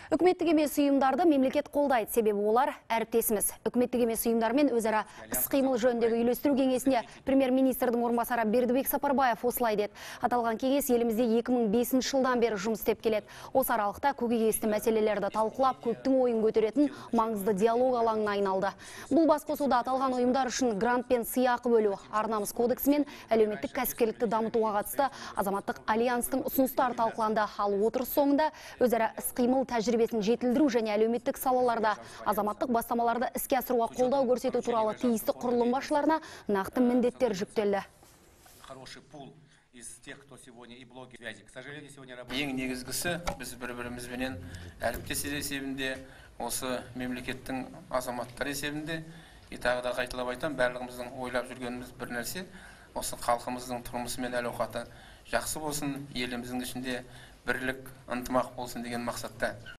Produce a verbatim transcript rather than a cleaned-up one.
Үкіметтік емес ұйымдарды мемлекет қолдайды, себебі олар әріптесіміз. Үкіметтік емес ұйымдармен өзара іс-қимыл жөніндегі үйлестіру кеңесіне премьер-министрдің орынбасары Бердібек Сапарбаев осылай деді. Аталған кеңес елімізде екі мың бесінші жылдан бері жұмыс істеп келеді. Осы аралықта көкейкесті мәселелерді талқылап, көптің ойын көтеретін маңызды диалог алаңына айналды. Бұл басқосуда аталған ұйымдар үшін грант пен сыйақы бөлу, ар-намыс кодексі мен әлеуметтік кәсіпкерлікті дамытуға қатысты азаматтық альянстың ұсыныстары талқыланды. Ал отырыс соңында өзара іс-қимыл тәжірибесін жетілдіру және әлеуметтік салаларда азаматтық бастамаларды іске асыруға қолдау көрсету туралы тиісті құрылым басшыларына нақты міндеттер жүктелді. Ең негізгісі біз бір-бірімізбенен әріптес есебінде, осы мемлекеттің азаматтар есебінде, и тағы да қайталап айтам, барлығымыздың ойлап жүргеніміз бір нәрсе, осы халқымыздың тұрмысы мен әл-ауқаты жақсы болсын, еліміздің ішінде бірлік, ынтымақ болсын деген мақсатта.